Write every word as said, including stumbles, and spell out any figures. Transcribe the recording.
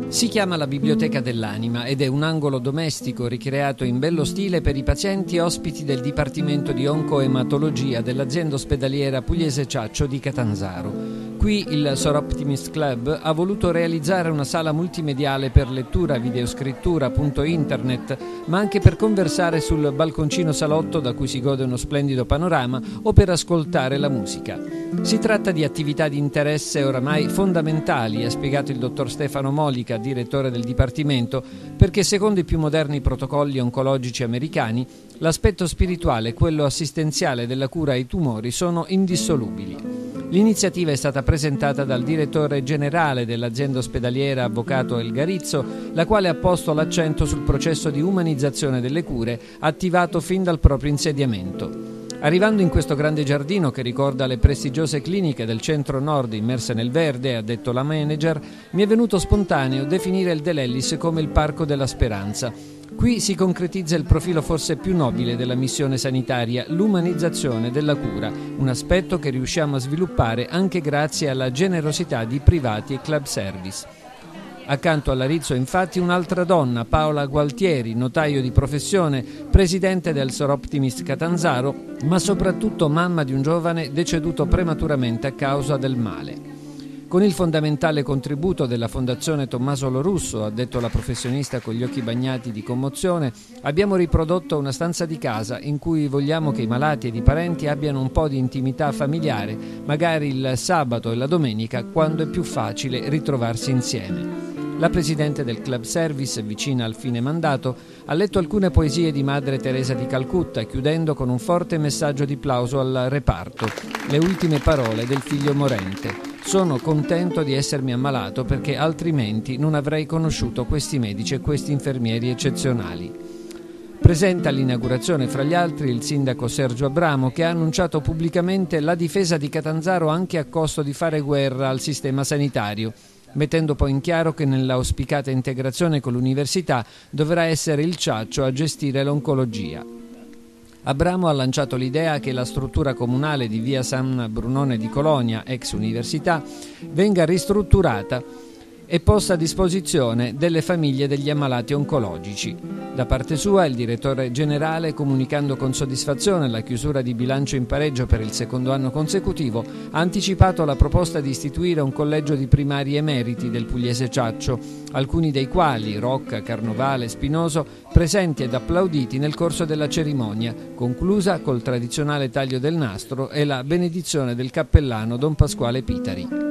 Si chiama la Biblioteca dell'Anima ed è un angolo domestico ricreato in bello stile per i pazienti ospiti del Dipartimento di Oncoematologia dell'azienda ospedaliera Pugliese Ciaccio di Catanzaro. Qui il Soroptimist Club ha voluto realizzare una sala multimediale per lettura, videoscrittura, appunto internet, ma anche per conversare sul balconcino salotto da cui si gode uno splendido panorama o per ascoltare la musica. Si tratta di attività di interesse oramai fondamentali, ha spiegato il dottor Stefano Molica, direttore del Dipartimento, perché secondo i più moderni protocolli oncologici americani l'aspetto spirituale e quello assistenziale della cura ai tumori sono indissolubili. L'iniziativa è stata presentata dal direttore generale dell'azienda ospedaliera, avvocato Elgarizzo, la quale ha posto l'accento sul processo di umanizzazione delle cure attivato fin dal proprio insediamento. Arrivando in questo grande giardino che ricorda le prestigiose cliniche del centro-nord immerse nel verde, ha detto la manager, mi è venuto spontaneo definire il De Lellis come il Parco della Speranza. Qui si concretizza il profilo forse più nobile della missione sanitaria, l'umanizzazione della cura, un aspetto che riusciamo a sviluppare anche grazie alla generosità di privati e club service. Accanto all'Arizzo, infatti, un'altra donna, Paola Gualtieri, notaio di professione, presidente del Soroptimist Catanzaro, ma soprattutto mamma di un giovane deceduto prematuramente a causa del male. Con il fondamentale contributo della Fondazione Tommaso Lorusso, ha detto la professionista con gli occhi bagnati di commozione, abbiamo riprodotto una stanza di casa in cui vogliamo che i malati ed i parenti abbiano un po' di intimità familiare, magari il sabato e la domenica, quando è più facile ritrovarsi insieme. La presidente del Club Service, vicina al fine mandato, ha letto alcune poesie di Madre Teresa di Calcutta, chiudendo con un forte messaggio di plauso al reparto, le ultime parole del figlio morente. Sono contento di essermi ammalato perché altrimenti non avrei conosciuto questi medici e questi infermieri eccezionali. Presente all'inaugurazione, fra gli altri, il sindaco Sergio Abramo, che ha annunciato pubblicamente la difesa di Catanzaro anche a costo di fare guerra al sistema sanitario, mettendo poi in chiaro che nella auspicata integrazione con l'università dovrà essere il Ciaccio a gestire l'oncologia. Abramo ha lanciato l'idea che la struttura comunale di via San Brunone di Colonia, ex università, venga ristrutturata e posta a disposizione delle famiglie degli ammalati oncologici. Da parte sua, il direttore generale, comunicando con soddisfazione la chiusura di bilancio in pareggio per il secondo anno consecutivo, ha anticipato la proposta di istituire un collegio di primari emeriti del Pugliese Ciaccio, alcuni dei quali, Rocca, Carnovale, Spinoso, presenti ed applauditi nel corso della cerimonia, conclusa col tradizionale taglio del nastro e la benedizione del cappellano Don Pasquale Pitari.